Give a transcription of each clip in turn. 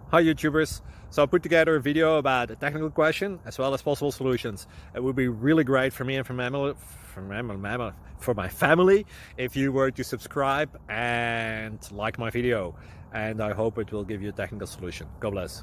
Hi YouTubers! So I put together a video about a technical question as well as possible solutions. It would be really great for me and for my family if you were to subscribe and like my video, and I hope it will give you a technical solution. God bless.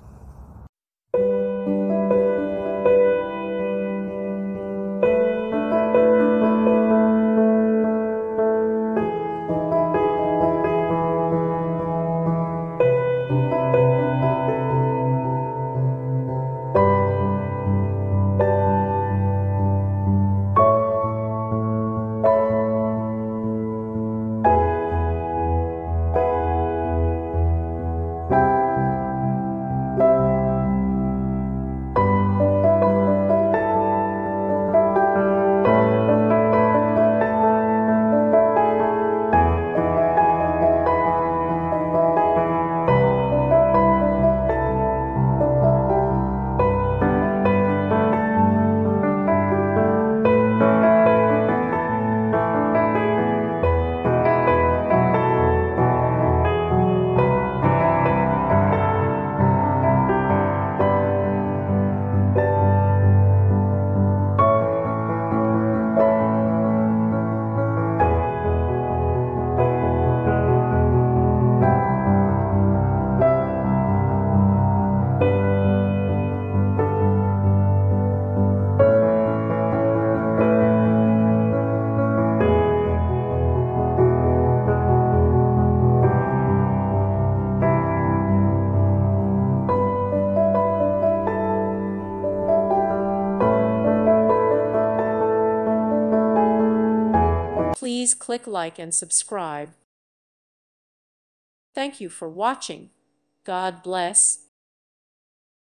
Please click like and subscribe. Thank you for watching. God bless.